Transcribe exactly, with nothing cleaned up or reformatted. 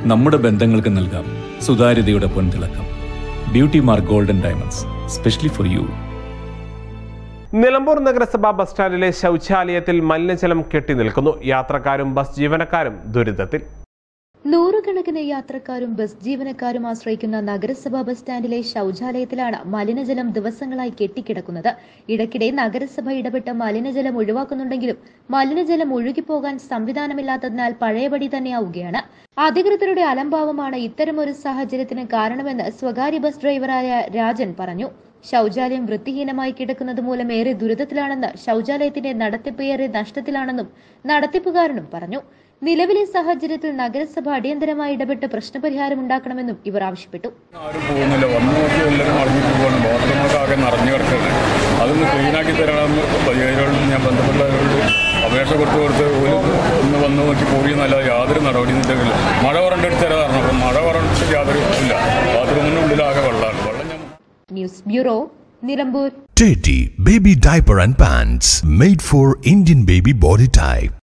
നമ്മുടെ ബന്ധങ്ങൾക്ക് നൽകാം സുതാര്യതയുടെ പൊൻതിളക്കം. Beauty Mark Golden Diamonds, specially for you. Nilambur നഗരസഭ ബസ് സ്റ്റാൻഡിലെ ശൗചാലയത്തിൽ മലിനജലം കെട്ടിനിൽക്കുന്നു. യാത്രക്കാരും ബസ് ജീവനക്കാരും ദുരിതത്തിൽ. നൂറുകണക്കിന് യാത്രക്കാരും ബസ് ജീവനക്കാരും ആശ്രയിക്കുന്ന നഗരസഭാ ബസ് സ്റ്റാൻഡിലെ ശൗചാലയത്തിലാണ് മലിനജലം ദിവസങ്ങളായി കെട്ടിക്കിടക്കുന്നത്. ഇടയ്ക്കിടെ നഗരസഭ ഇടപെട്ട് മലിനജലം ഒഴിവാക്കുന്നുണ്ടെങ്കിലും മലിനജലം ഒഴുകിപ്പോകാൻ സംവിധാനമില്ലാത്തതിനാൽ പഴയപടി തന്നെയാവുകയാണ്. അധികൃതരുടെ അലംഭാവമാണ് ഇത്തരമൊരു സാഹചര്യത്തിന് കാരണമെന്ന് സ്വകാര്യ ബസ് ഡ്രൈവറായ രാജൻ പറഞ്ഞു. ശൗചാലയം വൃത്തിഹീനമായി കിടക്കുന്നത് മൂലം ഏറെ ദുരിതത്തിലാണെന്ന്, ശൗചാലയത്തിന്റെ നടത്തിപ്പ് ഏറെ നഷ്ടത്തിലാണെന്നും നടത്തിപ്പുകാരനും പറഞ്ഞു. നിലവിലെ സാഹചര്യത്തിൽ നഗരസഭ അടിയന്തരമായി ഇടപെട്ട് പ്രശ്നപരിഹാരം ഉണ്ടാക്കണമെന്നും ഇവർ ആവശ്യപ്പെട്ടു. അതൊന്ന് ക്ലീനാക്കി തരണമെന്ന് ഞാൻ ബന്ധപ്പെട്ടവരോട് അപേക്ഷ കൊടുത്തു കൊടുത്ത് ഒന്ന് വന്ന് നോക്കി പോവുകയെന്നല്ലാതെ യാതൊരു നടപടിയും ഇല്ലെങ്കിൽ മഴ വരണ്ടെടുത്ത് തരാറുണ്ട്. അപ്പം മഴ വരണ്ടിട്ട് യാതൊരു ഇല്ല. ബാത്റൂമിനുള്ളിലാകെ വെള്ളമാണ്. വെള്ളം ഞാൻ news bureau, Nilambur. Teddy Baby Diaper and Pants, made for Indian baby body type.